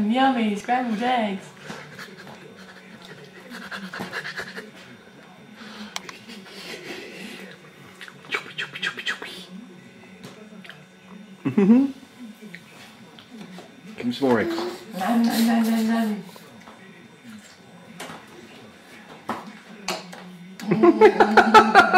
yummy scrambled eggs. Choppy, choppy, choppy, choppy. Give me some more eggs. Nom, nom, nom, nom, nom.